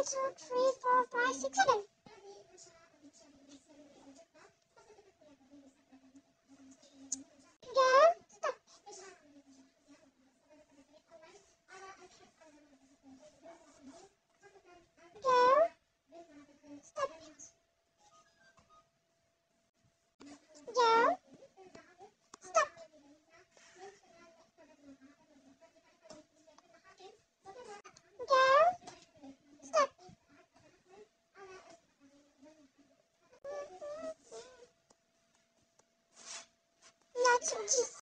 2, 3, 4, 5, 6, 7. Go. Stop. Go. Stop. Go. Stop. Go. Stop. Not